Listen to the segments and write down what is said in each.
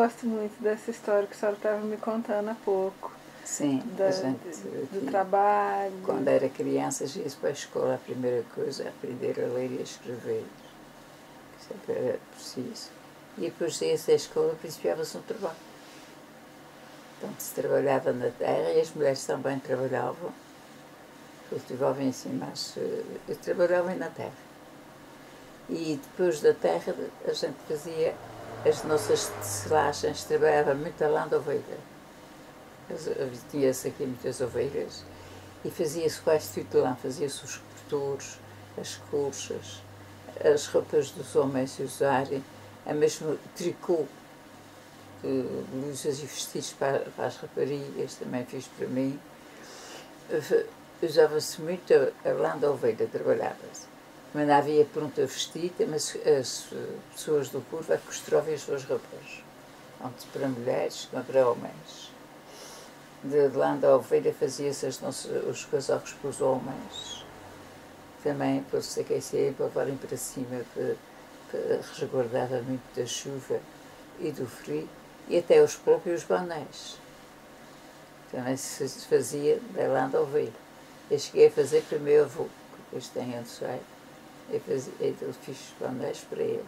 gosto muito dessa história que a senhora estava me contando há pouco. Sim, a gente do trabalho. Quando era criança, ia-se para a escola, a primeira coisa é aprender a ler e a escrever. Sempre era preciso. E depois ia-se à escola, principiava-se no trabalho. Então se trabalhava na terra e as mulheres também trabalhavam. Cultivavam assim, mas trabalhavam na terra. E depois da terra a gente fazia as nossas tecelagens, trabalhava muito a lã da ovelha. Tinha-se aqui muitas ovelhas e fazia-se quase tudo de lã, fazia-se os cobertores, as colchas, as roupas dos homens usarem, a mesmo tricô, blusas e vestidos para as raparigas, também fiz para mim. Usava-se muito a lã da ovelha, trabalhava-se. Mas não havia pronta vestida, mas as pessoas do curvo é que costuravam as suas roupas, tanto para mulheres como para homens. De lã da ovelha fazia-se os casacos para os homens, também para se aquecerem, para levarem para cima, que resguardava muito da chuva e do frio, e até os próprios bonés. Também se fazia da lã da ovelha. Eu cheguei a fazer para o meu avô, que depois tem onde sai. Eu fiz os bonés para ele.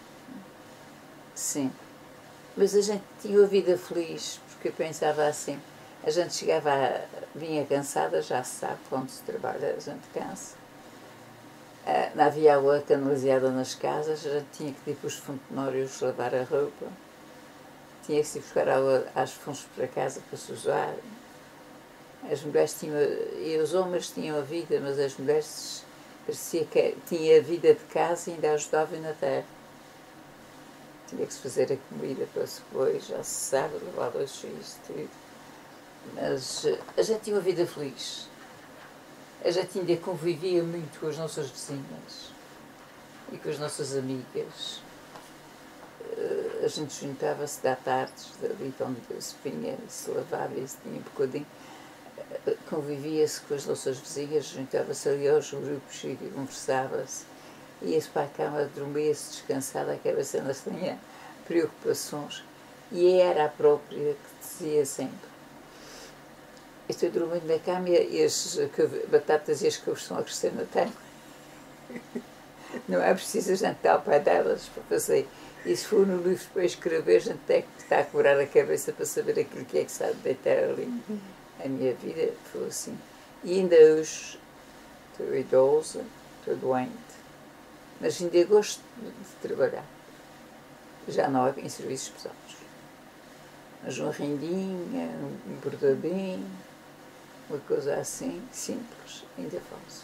Sim. Mas a gente tinha uma vida feliz, porque eu pensava assim, a gente vinha cansada, já se sabe, quando se trabalha a gente cansa. Não havia água canalizada nas casas, a gente tinha que ir para os fontenários lavar a roupa, tinha que se buscar água às fontes para casa para se usar. As mulheres tinham, e os homens tinham a vida, mas as mulheres parecia que tinha a vida de casa e ainda ajudavam na terra. Tinha que se fazer a comida para depois, já se sabe, lavar os filhos, tudo. Mas a gente tinha uma vida feliz. A gente ainda convivia muito com as nossas vizinhas e com as nossas amigas. A gente juntava-se da tarde, ali onde se vinha, se lavava e se tinha um bocadinho. Convivia-se com as nossas vizinhas, juntava-se ali aos grupos e conversava-se. Ia-se para a cama, dormia-se descansada, a cabeça não tinha preocupações. E era a própria que dizia sempre: estou dormindo na cama e as batatas e as couves estão a crescer na terra. Não é preciso a gente estar ao pé delas para fazer. E se for no livro para escrever, a gente tem que estar a curar a cabeça para saber aquilo que é que sabe deitar ali. A minha vida foi assim. E ainda hoje estou idosa, estou doente, mas ainda gosto de trabalhar. Já não é em serviços pesados. Mas uma rendinha, um bordadinho, uma coisa assim, simples, ainda faço.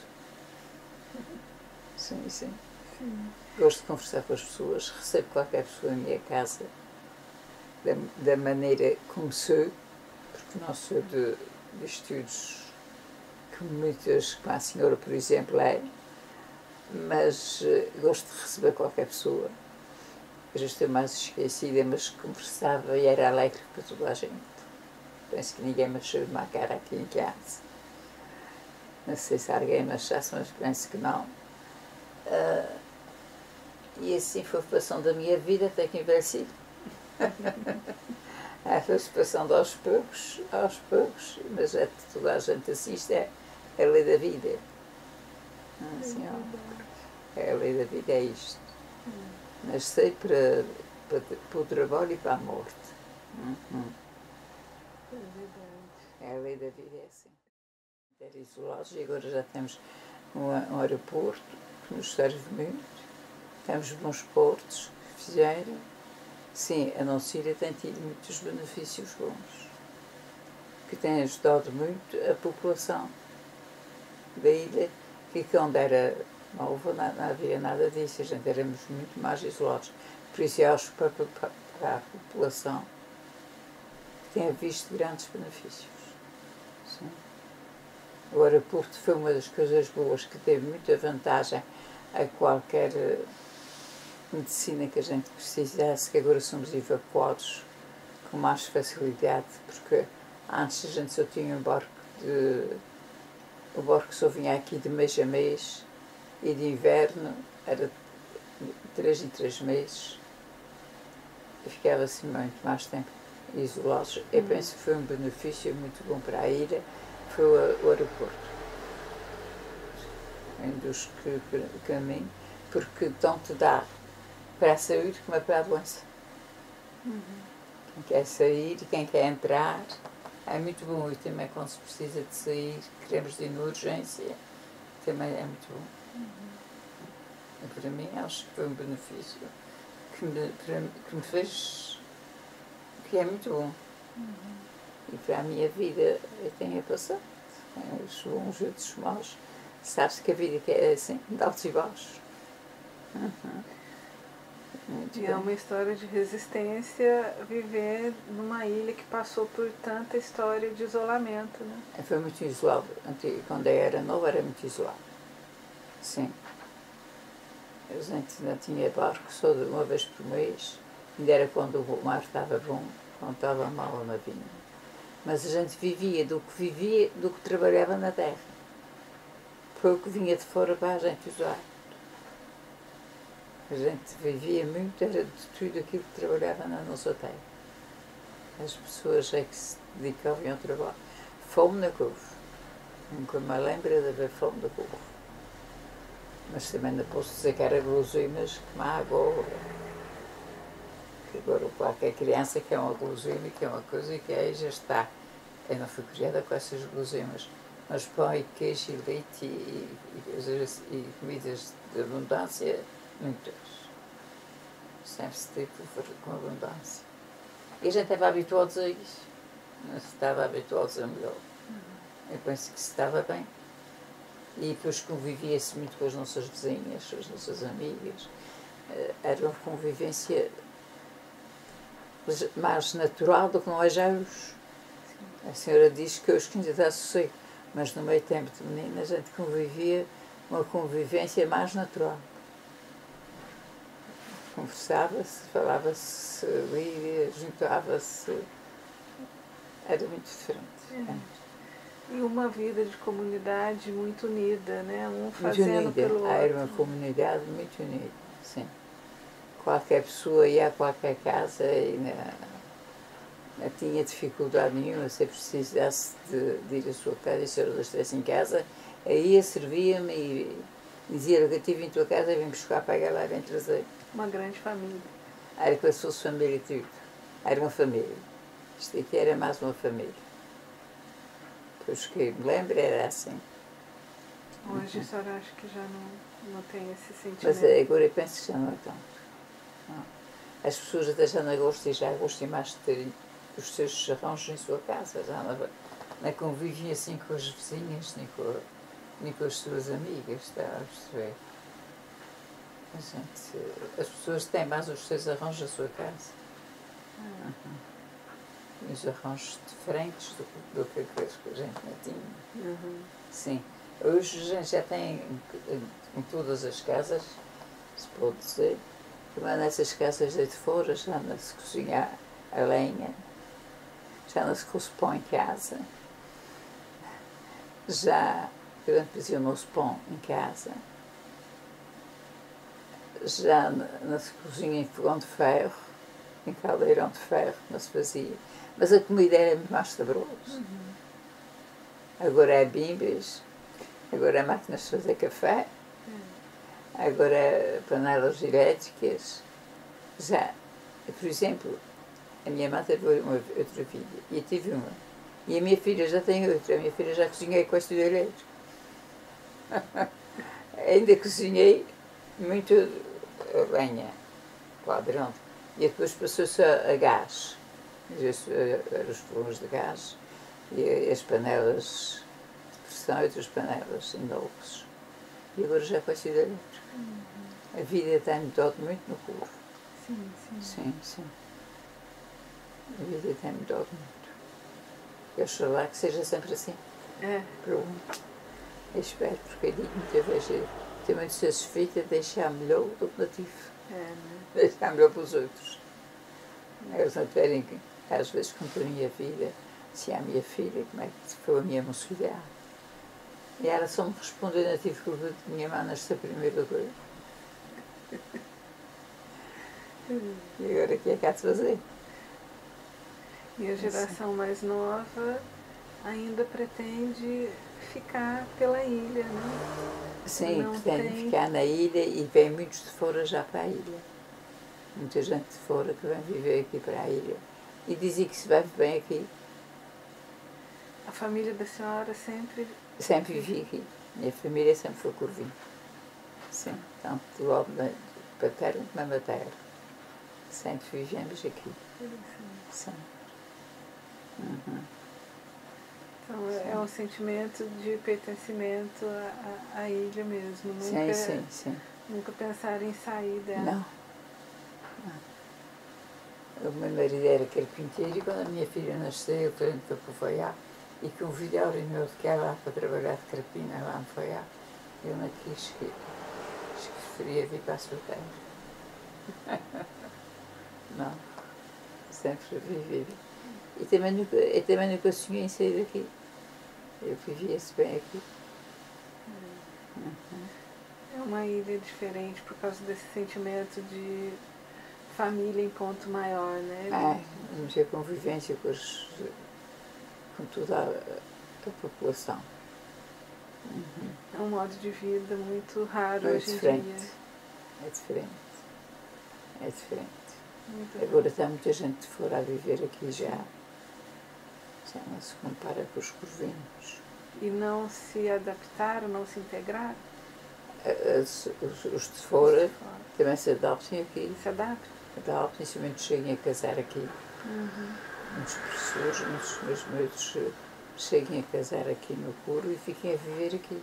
Sim, sim. Gosto de conversar com as pessoas, recebo qualquer pessoa em minha casa da maneira como sou, porque não sou de estudos como muitas, como a senhora, por exemplo, é, mas gosto de receber qualquer pessoa. Eu já estou mais esquecida, mas conversava e era alegre para toda a gente. Penso que ninguém me achou de má cara aqui em casa. Não sei se alguém me achasse, mas penso que não. E assim foi passando da minha vida até que envelheci. Foi-se passando aos poucos, mas é de toda a gente assiste, é a lei da vida. Assim, é a lei da vida, é isto. Nasci para o trabalho e para a morte. É a lei da vida, é assim. Era isolados e agora já temos um aeroporto que nos serve muito. Temos bons portos que fizeram. Sim, a nossa ilha tem tido muitos benefícios bons, que tem ajudado muito a população da ilha, que quando era nova não havia nada disso, a gente éramos muito mais isolados. Por isso eu acho para a população que tem visto grandes benefícios. Sim. O aeroporto foi uma das coisas boas que teve muita vantagem a qualquer medicina que a gente precisasse, que agora somos evacuados com mais facilidade, porque antes a gente só tinha o barco só vinha aqui de mês a mês e de inverno era de 3 em 3 meses. ficava assim muito mais tempo isolados. Eu penso que foi um benefício muito bom para a ilha, foi o aeroporto. Um dos caminhos, porque tanto dá para a saúde como para a doença. Quem quer sair, quem quer entrar, é muito bom. E também quando se precisa de sair, queremos de ir na urgência, também é muito bom. E para mim acho que foi um benefício que me fez, que é muito bom. E para a minha vida eu tenho a passar. Os bons e os maus. Sabes que a vida é assim, de altos e baixos. E é uma história de resistência viver numa ilha que passou por tanta história de isolamento, né? Foi muito isolado. Quando eu era nova era muito isolado. Sim. A gente não tinha barco só de uma vez por mês. Ainda era quando o mar estava bom, quando estava mal não vinha. Mas a gente vivia do que trabalhava na terra. Foi o que vinha de fora para a gente usar. A gente vivia muito, era de tudo aquilo que trabalhava na nossa terra. As pessoas é que se dedicavam ao trabalho. Fome na couve. Nunca me lembro de haver fome na couve. Mas também não posso dizer que era guloseimas que me agora. Que agora qualquer criança quer uma guloseima, que é uma coisa que aí já está. Eu não fui criada com essas guloseimas. Mas pão e queijo e leite e comidas de abundância, muitas. Sempre se teve com abundância. E a gente estava habituados a isso. Não se estava habituados a melhor. Eu penso que se estava bem. E depois convivia-se muito com as nossas vizinhas, com as nossas amigas. Era uma convivência mais natural do que não é já hoje. A senhora diz que hoje ainda dá sossego, mas no meio tempo de menina a gente convivia uma convivência mais natural. Conversava-se, falava-se, lia, juntava-se. Era muito diferente. E uma vida de comunidade muito unida, né? Um Muito fazendo unida. pelo outro. Era uma comunidade muito unida, sim. Qualquer pessoa ia a qualquer casa e não tinha dificuldade nenhuma. Se precisasse de ir à sua casa e se eu estivesse em casa, aí servia-me e dizia que eu estive em tua casa, vim buscar, pegar lá e vim trazer. Uma grande família. Era com a sua família e tudo. Era uma família. Isto aqui era mais uma família. Pois que me lembro era assim. Hoje a senhora acha que já não tem esse sentimento? Mas agora eu penso que já não é tanto. Não. As pessoas até já não gostam e já gostam mais de terem os seus arranjos em sua casa. Já não convivem assim com as vizinhas, nem com as suas amigas, está a perceber? As pessoas têm mais os seus arranjos na sua casa. Os arranjos diferentes do que a gente não tinha. Sim. Hoje a gente já tem em todas as casas, se pode dizer, mas nessas casas de fora já não se cozinha a lenha, já não se põe em casa, já fazia-se pão em casa, já não se cozinha em fogão de ferro, em caldeirão de ferro, não se fazia. Mas a comida era muito mais saborosa. Agora é bimbas, agora é máquinas de fazer café, agora é panelas elétricas. Já, por exemplo, a minha mãe teve outra filha e eu tive uma. E a minha filha já tem outra. A minha filha já cozinhei com este elétrico. Ainda cozinhei muito lenha, padrão. E depois passou-se a gás. Os fogões de gás e as panelas de pressão e outras panelas inox. E agora já com esse elétrico. A vida tem mudado muito no corpo. Sim. Sim. A vida tem mudado muito. Eu espero lá que seja sempre assim. Pronto. Eu espero, porque eu digo muitas vezes, estou muito satisfeita de deixar melhor do que não tive. Deixar melhor para os outros. Eles não querem, às vezes, contam a minha vida, se é a minha filha, como é que foi a minha mocidade. E ela só me respondeu, não tive culpa de minha mãe nesta primeira coisa. E agora o que é que há de fazer? E a geração mais nova ainda pretende ficar pela ilha, né? Sim, Não pretendem tem. ficar na ilha e vem muitos de fora já para a ilha. Muita gente de fora que vem viver aqui para a ilha. E dizem que se vive bem aqui. A família da senhora sempre. Sempre vivi aqui. Minha família sempre foi Corvim. Sim, tanto do lado paterno como materno. Sempre vivemos aqui. Sim. Uhum. Então é um sentimento de pertencimento à ilha mesmo. Sim, sim, sim. Nunca pensar em sair dela. Não. O meu marido era carpinteiro e quando a minha filha nasceu, eu fui para o Foiá e que um filho meu que ia lá para trabalhar de carpina lá no Foiá, eu não quis que preferia vir para a sua terra. Não. Sempre vivi. E também nunca sonhei em sair daqui. Eu vivia-se bem aqui. É uma ilha diferente por causa desse sentimento de família em ponto maior, né? Vamos a convivência com toda a população. É um modo de vida muito raro hoje em diferente. dia. É diferente. É diferente. Muito Agora raro. está muita gente de fora a viver aqui já. Já não se compara com os corvinos. E não se adaptaram, não se integraram? Os de fora também se adaptam aqui. Se adaptam? Adaptam, principalmente cheguem a casar aqui. Muitos professores, muitos cheguem a casar aqui no Curo e fiquem a viver aqui.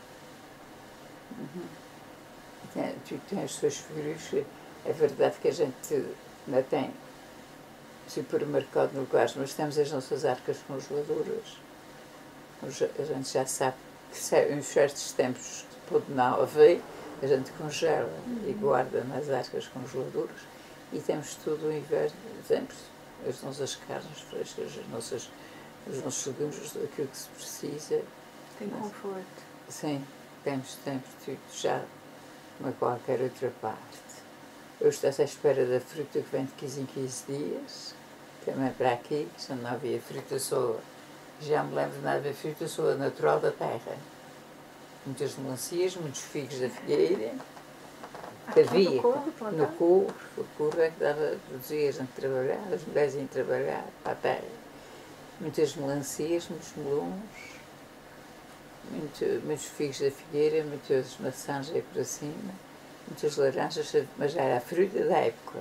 Tem as suas filhos. É verdade que a gente ainda tem supermercado no lugar, mas temos as nossas arcas congeladoras. A gente já sabe que em certos tempos pode não haver, a gente congela e guarda nas arcas congeladoras e temos tudo o inverno, temos as nossas carnes frescas, os nossos legumes, aquilo que se precisa. Tem conforto. Sim, temos tudo já como a qualquer outra parte. Eu estou à espera da fruta que vem de 15 em 15 dias, também para aqui, se não havia fruta só. Já me lembro de nada de fruta só natural da terra. Muitas melancias, muitos figos da figueira. Que havia no Curro, o Curro é que dava, produzia a gente trabalhar, as mulheres iam trabalhar para a terra. Muitas melancias, muitos melões, muitos figos da figueira, muitas maçãs aí por cima, muitas laranjas, mas já era a fruta da época.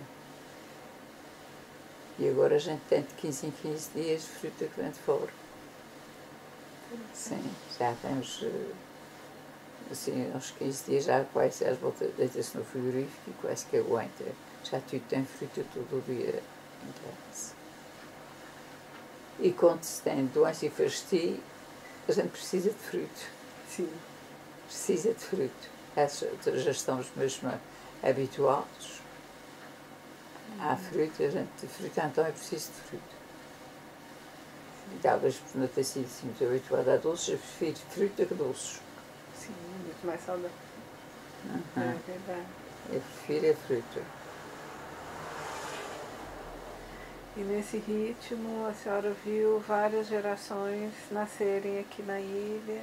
E agora a gente tem de 15 em 15 dias fruta que vem de fora. Sim, já temos, assim, uns 15 dias já quase às voltas, deita-se no frigorífico e quase que aguenta. Já tudo tem fruta todo o dia em casa. E quando se tem doença e fastio, a gente precisa de fruto. Sim. Precisa de fruto. Já estamos mesmo habituados à fruta, então é preciso de fruto. E talvez por não ter sido assim, muito habituada a doces, eu prefiro fruta que doces. Sim, muito mais saudável. É verdade. Eu prefiro a fruta. E nesse ritmo a senhora viu várias gerações nascerem aqui na ilha.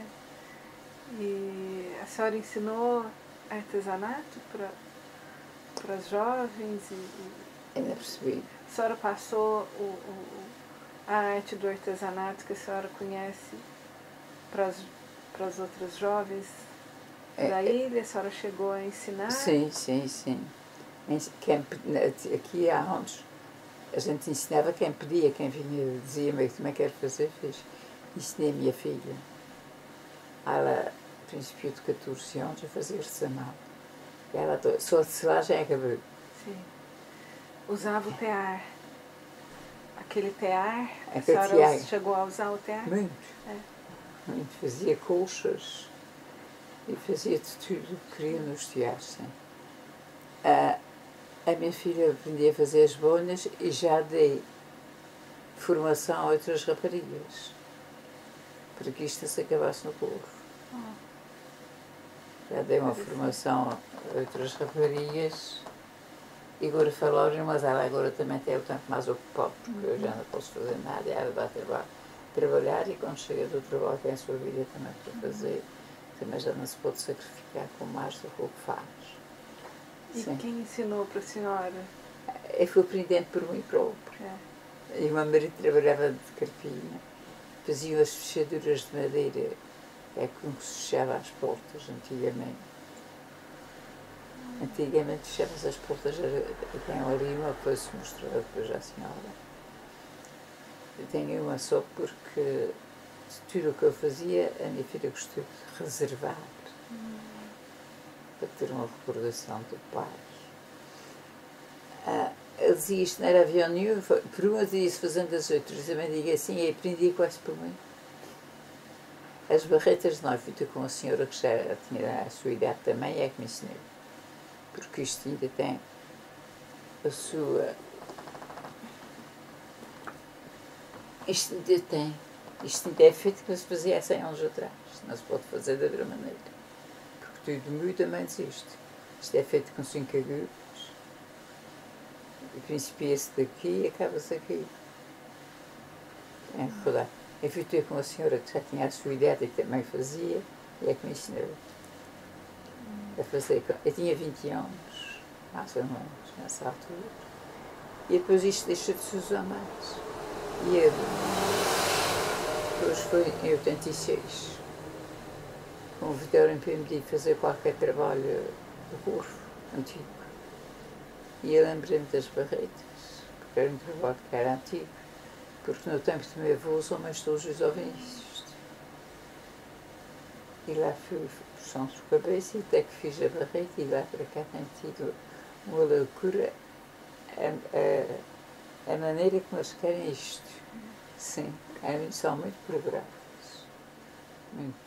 E a senhora ensinou artesanato para as jovens? Ainda percebi. A senhora passou a arte do artesanato que a senhora conhece para as outras jovens da ilha? A senhora chegou a ensinar? Sim. Aqui há anos a gente ensinava quem pedia, quem vinha dizia-me como é que quero fazer, fez. Ensinei a minha filha. Ela principiou de 14 anos a fazer artesanato. Ela só de selagem é cabelo. Sim. Usava o tear. Aquele tear, a Aquele senhora tear. chegou a usar o tear? Muito. Muito. Fazia colchas e fazia de tudo que queria nos teares. A minha filha aprendia a fazer as bonas e já dei formação a outras raparigas, para que isto se acabasse no Curro. Já dei uma formação a outras raparigas E agora foi loja, mas ela agora também tem o tempo mais ocupado, porque eu já não posso fazer nada, ela vai trabalhar e quando chega do trabalho tem a sua vida também para fazer, também já não se pode sacrificar com mais do que o que faz. E Sim. quem ensinou para a senhora? Eu fui aprendendo por mim próprio. E o meu marido trabalhava de carpinha, faziam as fechaduras de madeira, é como se fechava as portas antigamente. Antigamente fechavas as portas, tenho ali uma que foi-se mostrar depois à senhora. Eu tenho uma só porque tudo o que eu fazia, a minha filha gostou de reservar, para ter uma recordação do pai. Ele dizia isto não era avião nenhum, por uma dizia-se fazendo as outras, também digo assim, e aprendi quase por mim. As barretas de noiva com a senhora que já tinha a sua idade também é que me ensinou. Porque isto ainda tem a sua... Isto ainda é feito que se fazia há 100 anos atrás. Não se pode fazer de outra maneira. Porque tudo muito também existe. Isto é feito com 5 agulhas. E principia-se daqui e acaba-se aqui. É rodar. Eu fui ter com a senhora que já tinha a sua idade e também fazia, e é que me ensinou a fazer. Eu tinha 20 anos, mais ou menos, nessa altura. E depois isto deixa de se usar mais. E eu, depois foi em 86, convidaram-me para me fazer qualquer trabalho de corpo antigo. E eu lembrei-me das barretas, porque era um trabalho que era antigo. Porque no tempo do meu avô, os homens todos ouvem isto. E lá fui por Santos de cabeça, e até que fiz a barreta, e lá para cá tem tido uma loucura, a maneira como eles querem isto. Sim, são muito programados. Muito.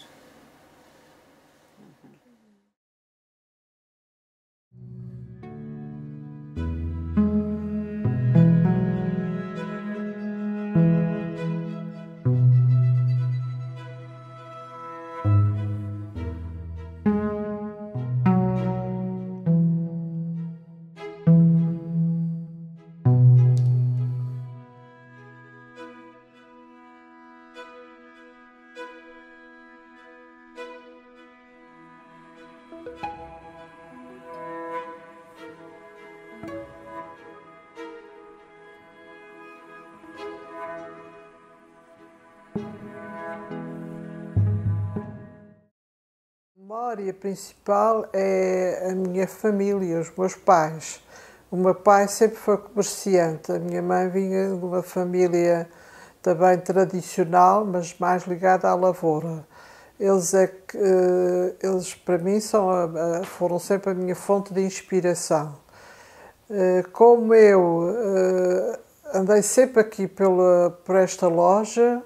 A memória principal é a minha família, os meus pais. O meu pai sempre foi comerciante, a minha mãe vinha de uma família também tradicional, mas mais ligada à lavoura. Eles para mim foram sempre a minha fonte de inspiração. Como eu andei sempre aqui por esta loja,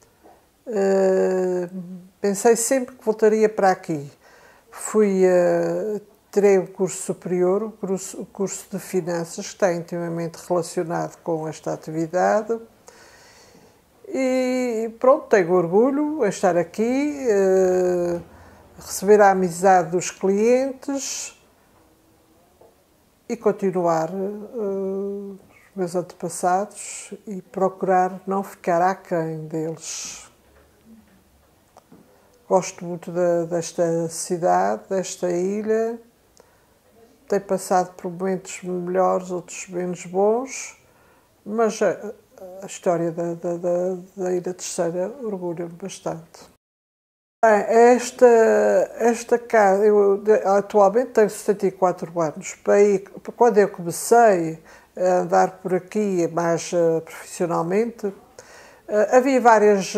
pensei sempre que voltaria para aqui. Tirei o curso superior, o curso de finanças, que está intimamente relacionado com esta atividade. E pronto, tenho orgulho em estar aqui, receber a amizade dos clientes e continuar os meus antepassados e procurar não ficar aquém deles. Gosto muito desta cidade, desta ilha. Tenho passado por momentos melhores, outros menos bons, mas a história da Ilha Terceira orgulha-me bastante. Bem, esta casa, eu atualmente tenho 74 anos. Quando eu comecei a andar por aqui mais profissionalmente, havia várias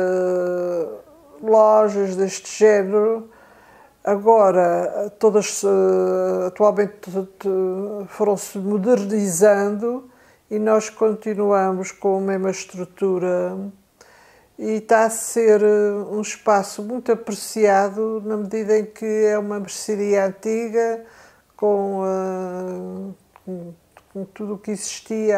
lojas deste género. Agora, todas atualmente foram-se modernizando e nós continuamos com a mesma estrutura e está a ser um espaço muito apreciado na medida em que é uma mercearia antiga com tudo o que existia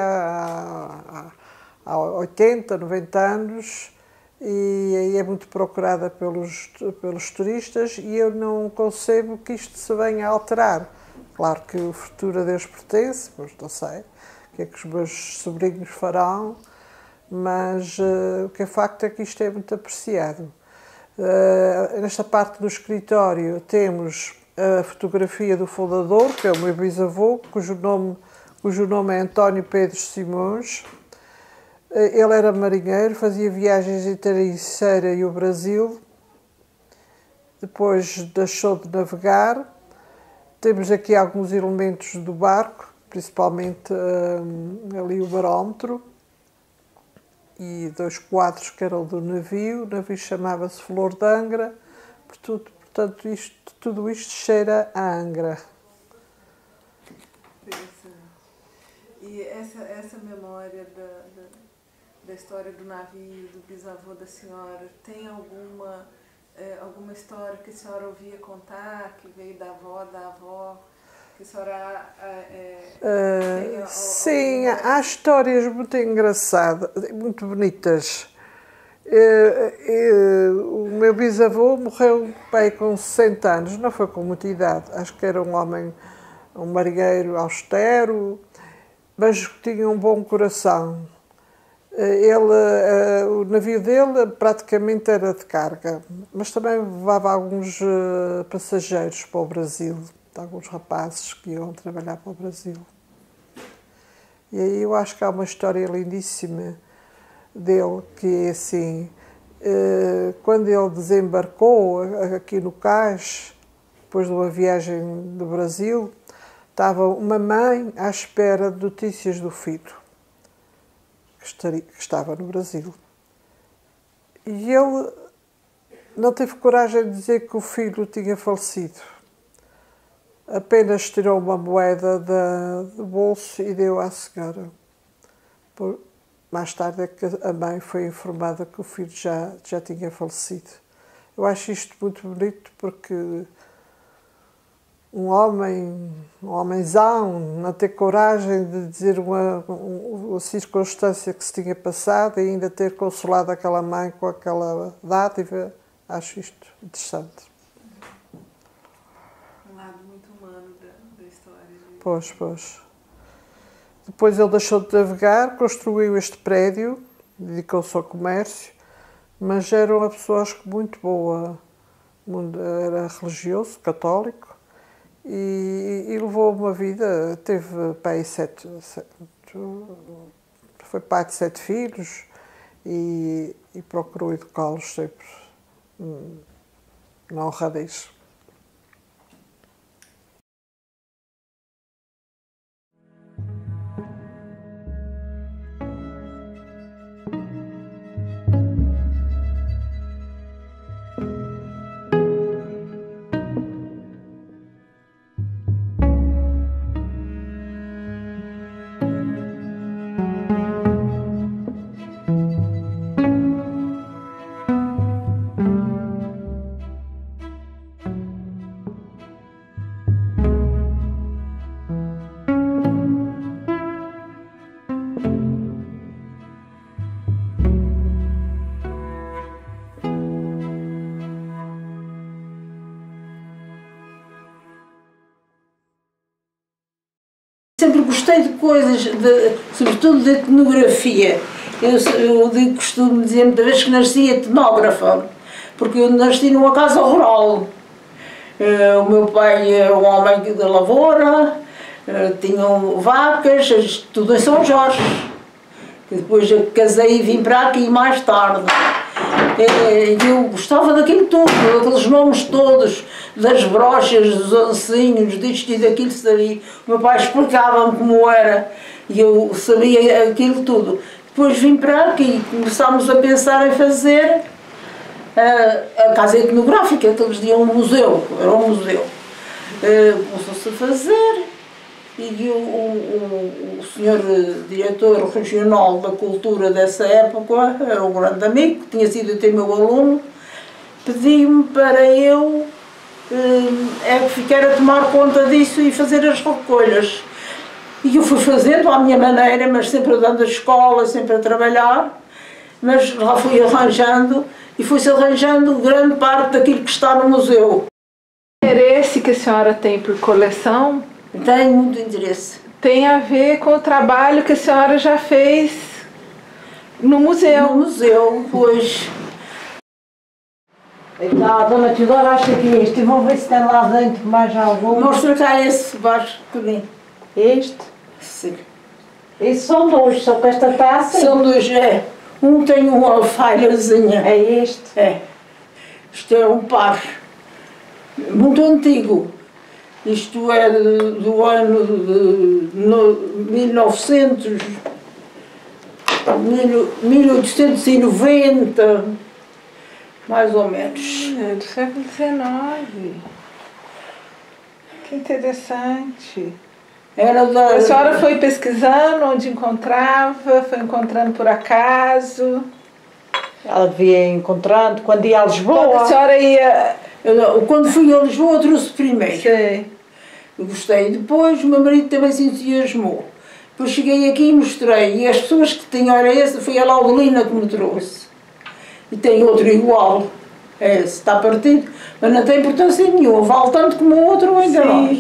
há 80, 90 anos. E é muito procurada pelos turistas e eu não concebo que isto se venha a alterar. Claro que o futuro a Deus pertence, mas não sei o que é que os meus sobrinhos farão, mas o que é facto é que isto é muito apreciado. Nesta parte do escritório temos a fotografia do fundador, que é o meu bisavô, cujo nome é António Pedro Simões. Ele era marinheiro, fazia viagens entre a Ericeira e o Brasil, depois deixou de navegar. Temos aqui alguns elementos do barco, principalmente ali o barómetro, e 2 quadros que eram do navio. O navio chamava-se Flor de Angra, portanto tudo isto cheira a Angra. E essa memória da história do navio, do bisavô da senhora, tem alguma história que a senhora ouvia contar, que veio da avó, que a senhora sim, há histórias muito engraçadas, muito bonitas. O meu bisavô morreu pai, com 60 anos, não foi com muita idade, acho que era um marinheiro austero, mas tinha um bom coração. O navio dele praticamente era de carga, mas também levava alguns passageiros para o Brasil, alguns rapazes que iam trabalhar para o Brasil. E aí eu acho que há uma história lindíssima dele, que é assim, quando ele desembarcou aqui no Cais, depois de uma viagem do Brasil, estava uma mãe à espera de notícias do filho, que estava no Brasil. E ele não teve coragem de dizer que o filho tinha falecido. Apenas tirou uma moeda do bolso e deu à senhora. Mais tarde é que a mãe foi informada que o filho já tinha falecido. Eu acho isto muito bonito, porque um homenzão, não ter coragem de dizer uma circunstância que se tinha passado e ainda ter consolado aquela mãe com aquela dádiva, acho isto interessante. Um lado muito humano da história. Pois. Depois ele deixou de navegar, construiu este prédio, dedicou-se ao comércio, mas era uma pessoa, acho que muito boa, era religioso, católico, e levou uma vida, teve pai foi pai de 7 filhos e procurou educá-los sempre na honradez. Sempre gostei de coisas, sobretudo de etnografia. Eu costumo dizer muitas vezes que nasci etnógrafa, porque eu nasci numa casa rural. O meu pai era um homem da lavoura, tinham vacas, tudo em São Jorge. Depois eu casei e vim para aqui mais tarde. Eu gostava daquilo tudo, daqueles nomes todos, das brochas, dos ancinhos, disto e daquilo, sabia. O meu pai explicava-me como era e eu sabia aquilo tudo. Depois vim para aqui e começámos a pensar em fazer a casa etnográfica, que eles diziam um museu, era um museu. Começou-se a fazer e o senhor diretor regional da cultura dessa época, era um grande amigo, que tinha sido até meu aluno, pediu-me para eu ficar a tomar conta disso e fazer as recolhas. E eu fui fazendo à minha maneira, mas sempre dando a escola, sempre a trabalhar, mas lá fui arranjando e foi-se arranjando grande parte daquilo que está no museu. O interesse que a senhora tem por coleção Tenho muito interesse. Tem a ver com o trabalho que a senhora já fez no museu. No museu, pois. Então, a dona Teodora acha que é este. E vão ver se tem lá dentro mais algum. Mostra cá esse baixo pequenino. Este? Sim. Esses são dois, só que esta está assim. São dois, é. Um tem uma falhazinha. É este? É. Isto é um par muito antigo. Isto é do ano de 1890, mais ou menos. É do século XIX. Que interessante. Era da... A senhora foi pesquisando onde encontrava, foi encontrando por acaso? Ela devia encontrando quando ia a Lisboa. Quando a senhora ia... Quando fui a Lisboa trouxe primeiro. Sei. Eu gostei. Depois o meu marido também se entusiasmou. Depois cheguei aqui e mostrei. E as pessoas que tinham, olha esse, foi a Laudelina que me trouxe. E tem outro igual. É esse, está partido, mas não tem importância nenhuma. Vale tanto como o outro, ainda não.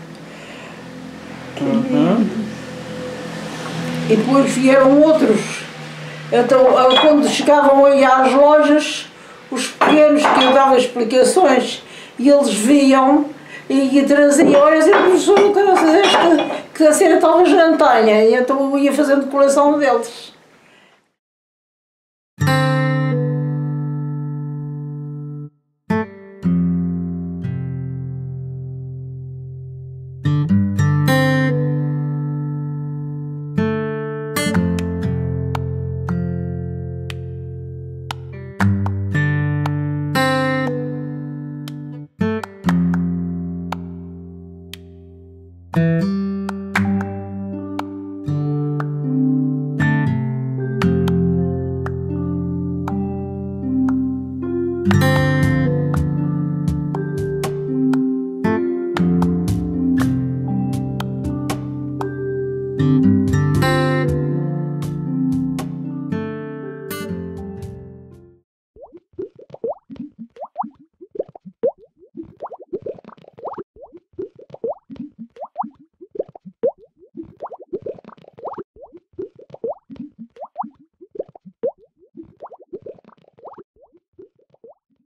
E depois vieram outros. Então, quando chegavam aí às lojas, os pequenos que eu dava explicações, e eles viam e traziam, olha, esse professor trouxe esta, que a cena talvez não tenha, e então eu ia fazendo coleção deles.